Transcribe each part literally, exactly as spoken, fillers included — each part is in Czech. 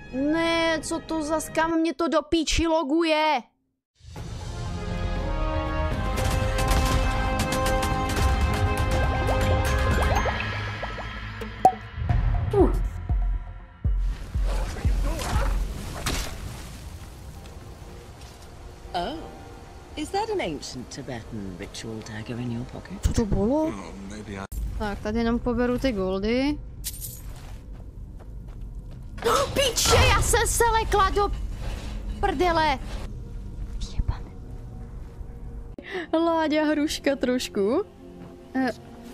Ne, co to zas, kam mě to do píči loguje? Uh. Oh, is that an ancient Tibetan ritual dagger in your pocket? Co to bylo? Tak, tady jenom poberu ty goldy. Oh, píče, já jsem se lekla do prdele. Jebane. Láďa hruška trošku. Uh.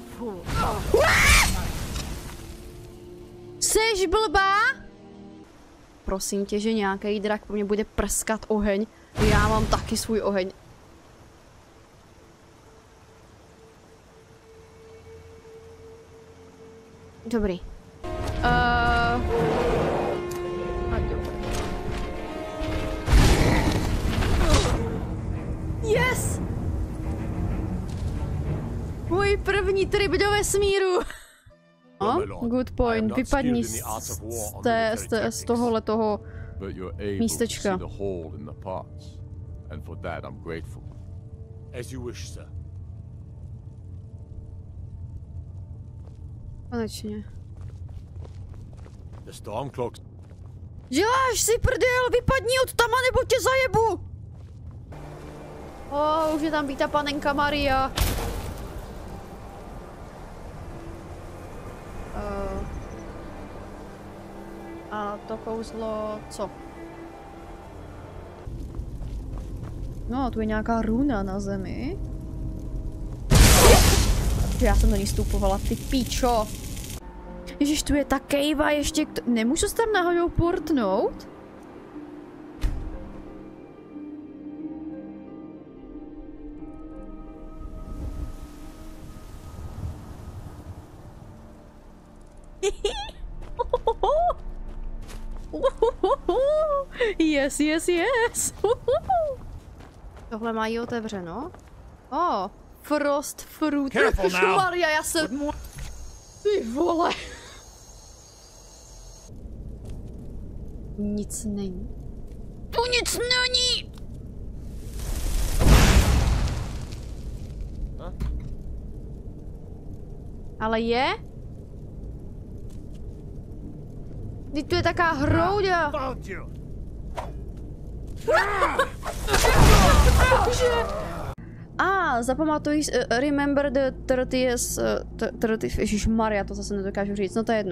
Jseš blbá? Prosím tě, že nějaký drak po mě bude prskat oheň. Já mám taky svůj oheň. Dobrý. Uh... Yes! Můj první trip do vesmíru. Oh, good point. Vypadni z, z, té, z, té, z tohohle toho místečka. Konečně. Děláš si prdel, vypadni od tama nebo tě zajebu! O, už je tam být ta panenka Maria. Uh, a to kouzlo co? No, tu je nějaká runa na zemi. Já jsem do ní vstupovala, ty píčo. Ježiš, tu je ta kejva ještě k nemůžu se tam náhodou portnout? Yes, yes, yes. Tohle mají otevřeno. Oh, frost fruit. Maria, já jsem... Ty vole. Nic není. Tu nic není! Ale je? Teď tu je taká hrouda. A, zapamatuj, uh, remember the thirtieth, uh, thirtieth, ježišmarja, to zase nedokážu říct, no to je jedno.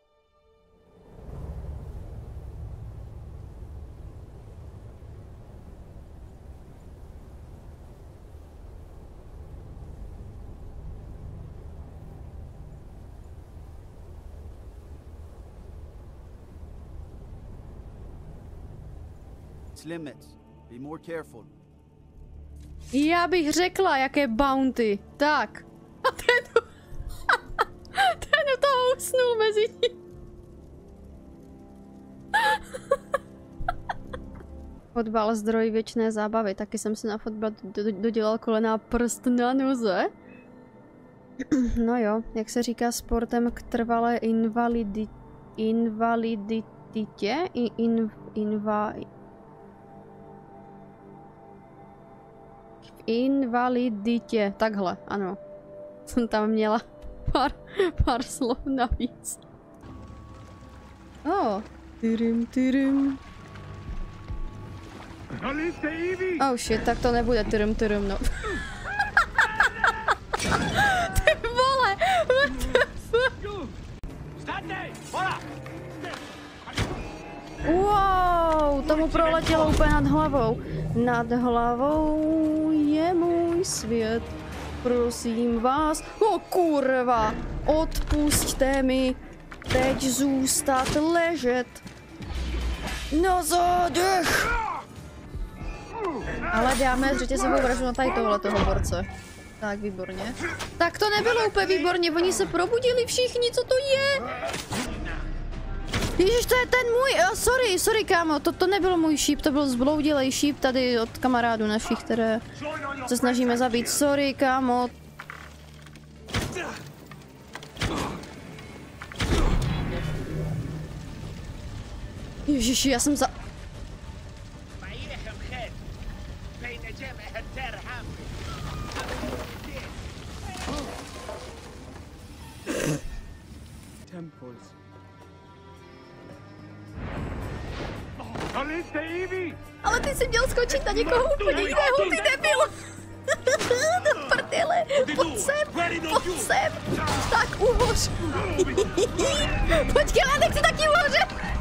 Limits. Be more careful. Já bych řekla, jaké bounty. Tak. A ten... ten to usnul mezi tím. Fotbal zdroj věčné zábavy. Taky jsem si na fotbal dodělal kolená prst na noze. No jo, jak se říká sportem k trvalé invalidi... invaliditě? In, in, inva... Invaliditě, takhle, ano. Jsem tam měla pár, pár slov navíc. Oh, tyrim, tyrim. Oh shit, tak to nebude tyrim, tyrim, no. Ty vole, what the fuck? Wow, tomu proletělo úplně nad hlavou. Nad hlavou je můj svět. Prosím vás. O kurva, odpusťte mi teď zůstat ležet. No zadech. Ale dáme řetězovou vraždu na tady tohletoho borce. Tak, výborně. Tak to nebylo úplně výborně, oni se probudili všichni, co to je? Ježiš, to je ten můj, oh, sorry, sorry kámo, to, to nebyl můj šíp, to byl zbloudilej šíp tady od kamarádů našich, které se snažíme zabít, sorry kámo. Ježiši, já jsem za... Temples. Ale ty jsi měl skočit na někoho úplně jiného, ty debil! Do prdele! Pojď sem! Pojď sem! Tak uhoř! Počkej, já nechci taky uhořet!